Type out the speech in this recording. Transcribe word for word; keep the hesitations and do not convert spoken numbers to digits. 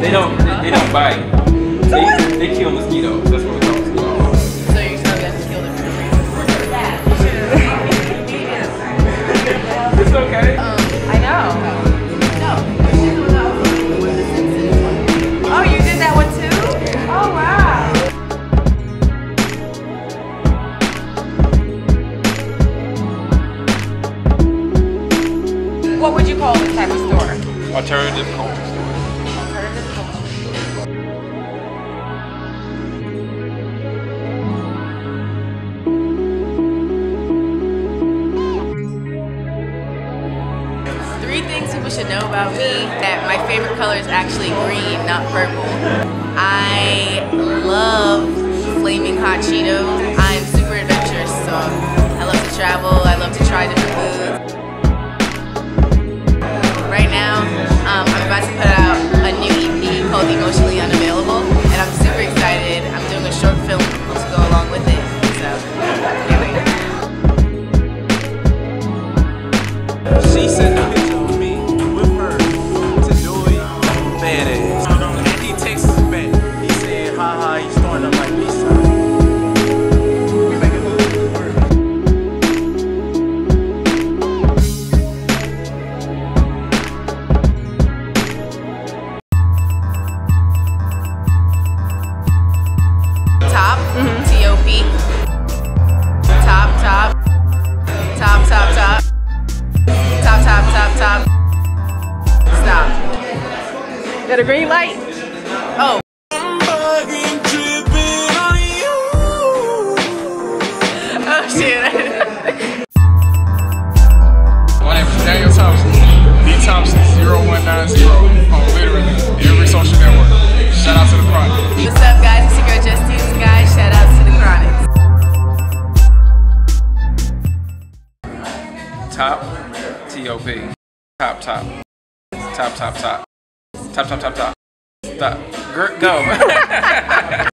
They don't. They, they don't bite. They, they kill mosquitoes. That's what we call mosquitoes. So you're telling me I have to kill them? It's okay. Um, I know. No. Oh, you did that one too? Oh wow. What would you call this type of store? Alternative culture. Alternative culture. Three things people should know about me: that my favorite color is actually green, not purple. I love flaming hot Cheetos. I'm super adventurous, so I love to travel. I love to try different foods. Right now, um, I'm about to put out a new E P called Emotionally Unavailable, and I'm super excited. I'm doing a short film to go along with it, so can't wait. She sent a picture of me with her to do it badass. And he takes us back. He said, haha, he's throwing up like this side. We make a move. Top, T O P. Top, top. Top, top, top. Top, top, top, top. Stop. Got a green light? Oh. Oh shit. My name is Daniel Thompson. D Thompson zero one nine zero on literally every social network. Shout out to the Chronics. What's up, guys? It's your girl Justine, guys. Shout out to the Chronics. Top. T O P. Top, top. Top, top, top. Top, top, top, top. Stop. Gr- Go.